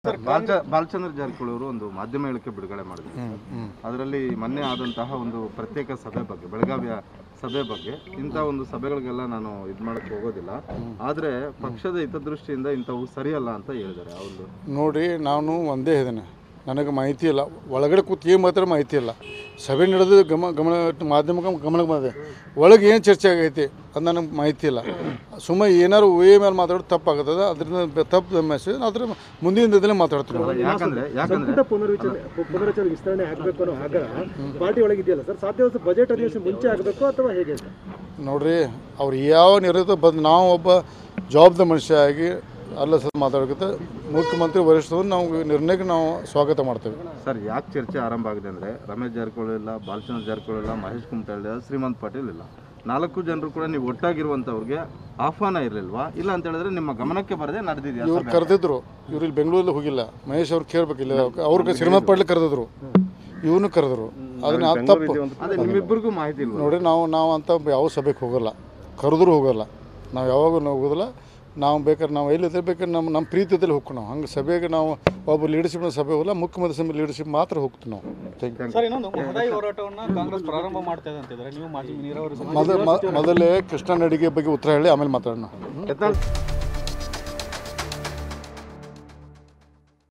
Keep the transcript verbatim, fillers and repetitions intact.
ಬಾಲಚಂದ್ರ ಜಾರಕಿಹೊಳಿ ಅವರು ಒಂದು ಮಾಧ್ಯಮ ಹೇಳಿಕೆ ಬಿಡುಗಡೆ ಮಾಡಿದ್ರು. ಅದರಲ್ಲಿ ಮೊನ್ನೆ ಆದಂತಹ ಒಂದು ಪ್ರತ್ಯೇಕ ಸಭೆ ಬಗ್ಗೆ, ಬೆಳಗಾವಿಯ ಸಭೆ ಬಗ್ಗೆ, ಇಂಥ ಒಂದು ಸಭೆಗಳಿಗೆಲ್ಲ ನಾನು ಇದು ಮಾಡಕ್ಕೆ ಹೋಗೋದಿಲ್ಲ, ಆದರೆ ಪಕ್ಷದ ಹಿತದೃಷ್ಟಿಯಿಂದ ಇಂಥವು ಸರಿಯಲ್ಲ ಅಂತ ಹೇಳಿದ್ದಾರೆ. ಅವರು ನೋಡಿ, ನಾನು ಒಂದೇ ಹೇಳಿದ್ದೇನೆ, ನನಗೆ ಮಾಹಿತಿ ಇಲ್ಲ, ಒಳಗಡೆ ಕೂತು ಏನು ಮಾತ್ರ ಮಾಹಿತಿ ಇಲ್ಲ. ಸಭೆ ನಡೆದು ಗಮ ಗಮನ ಮಾಧ್ಯಮ ಗಮನಕ್ಕೆ ಬಂದಿದೆ, ಒಳಗೆ ಏನು ಚರ್ಚೆ ಆಗೈತಿ ಅದು ನನಗೆ ಮಾಹಿತಿ ಇಲ್ಲ. ಸುಮ್ಮನೆ ಏನಾರು ಊಹೆ ಮೇಲೆ ಮಾತಾಡೋದು ತಪ್ಪಾಗುತ್ತದೆ, ಅದರಿಂದ ತಪ್ಪು ಮೆಸೇಜ್ ಅದ್ರ ಮುಂದಿನ ದಿನದಲ್ಲೇ ಮಾತಾಡ್ತೀನಿ. ಯಾಕಂದ್ರೆ ಯಾಕಂದ್ರೆ ಪುನರ್ವಿಚಾರಣೆ ಪುನರ್ವಿಚಾರಣೆ ವಿಸ್ತರಣೆ ಆಗಬೇಕು ಅನ್ನೋ ಆಗ ಪಾರ್ಟಿ ಒಳಗೆ ಇದೆಯಲ್ಲ ಸರ್, ಸಾಧ್ಯ ಬಜೆಟ್ ಅಧಿವೇಶನ ಮುಂಚೆ ಆಗಬೇಕು ಅಥವಾ ಹೇಗೆ ಅಂತ ನೋಡ್ರಿ, ಅವ್ರು ಯಾವ ನಿರ್ಣಯ ಬಂದು ನಾವು ಒಬ್ಬ ಜವಾಬ್ದಾರಿ ಮನುಷ್ಯ ಆಗಿ ಅಲ್ಲ ಸರ್ ಮಾತಾಡೋಕೆ ಮುಖ್ಯಮಂತ್ರಿ ವರಿಷ್ಠರು ನಾವು ನಿರ್ಣಯಕ್ಕೆ ನಾವು ಸ್ವಾಗತ ಮಾಡ್ತೇವೆ. ಸರ್, ಯಾಕೆ ಚರ್ಚೆ ಆರಂಭ ಆಗಿದೆ ಅಂದರೆ ರಮೇಶ್ ಜಾರಕಿಹೊಳಿ ಇಲ್ಲ, ಬಾಲಚಂದ್ರ ಜಾರಕಿಹೊಳಿ ಇಲ್ಲ, ಮಹೇಶ್ ಕುಮಟಳ್ಳಿ ಇಲ್ಲ, ಶ್ರೀಮಂತ್ ಪಾಟೀಲ್ ಇಲ್ಲ, ನಾಲ್ಕು ಜನರು ಕೂಡ ನೀವು ಒಟ್ಟಾಗಿರುವಂಥವ್ರಿಗೆ ಆಹ್ವಾನ ಇರಲಿಲ್ವಾ? ಇಲ್ಲ ಅಂತ ಹೇಳಿದ್ರೆ ನಿಮ್ಮ ಗಮನಕ್ಕೆ ಬರದೆ ನಡೆದಿದೆಯಾ? ಇವ್ರು ಕರೆದಿದ್ರು, ಇವ್ರು ಇಲ್ಲಿ ಬೆಂಗಳೂರಲ್ಲಿ ಹೋಗಿಲ್ಲ, ಮಹೇಶ್ ಅವ್ರು ಕೇಳಬೇಕಿಲ್ಲ, ಅವ್ರಿಗೆ ಶ್ರೀಮಂತ್ ಪಾಟೀಲ್ ಕರೆದಿದ್ರು, ಇವನು ಕರೆದ್ರು. ಅದನ್ನ ತಪ್ಪು. ಅದೇ ನಿಮ್ಮಿಬ್ಬರಿಗೂ ಮಾಹಿತಿ ಇಲ್ಲ ನೋಡಿ, ನಾವು ನಾವು ಅಂತ ಯಾವ ಸಭೆಗೆ ಹೋಗೋಲ್ಲ, ಕರೆದ್ರೂ ಹೋಗೋಲ್ಲ, ನಾವು ಯಾವಾಗೂ ಹೋಗೋದಿಲ್ಲ. ನಾವು ಬೇಕಾದ್ರೆ ನಾವು ಎಲ್ಲಿದ್ದರೆ ಬೇಕಾದ್ರೆ ನಮ್ಮ ನಮ್ಮ ಪ್ರೀತಿಯಲ್ಲಿ ಹೋಗ್ತೀವಿ. ನಾವು ಹಂಗೆ ಸಭೆಗೆ ನಾವು ಒಬ್ಬ ಲೀಡರ್ಶಿಪ್ನ ಸಭೆ ಹೋಗಲ್ಲ, ಮುಖ್ಯಮಂತ್ರಿ ಸಭೆ ಲೀಡರ್ಶಿಪ್ ಮಾತ್ರ ಹೋಗ್ತೀವಿ ನಾವು. ಸರ್, ಇನ್ನೊಂದು ಮಹದಾಯಿ ಹೋರಾಟವನ್ನು ಕಾಂಗ್ರೆಸ್ ಪ್ರಾರಂಭ ಮಾಡ್ತಾ ಇದೆ ಅಂತಿದ್ದಾರೆ. ನೀವು ಮಾಜಿ ನೀರಾವರಿ ಮೊದಲೇ ಕೃಷ್ಣಾ ನಡಿಗೆ ಬಗ್ಗೆ ಉತ್ತರ ಹೇಳಿ ಆಮೇಲೆ ಮಾತಾಡೋಣ.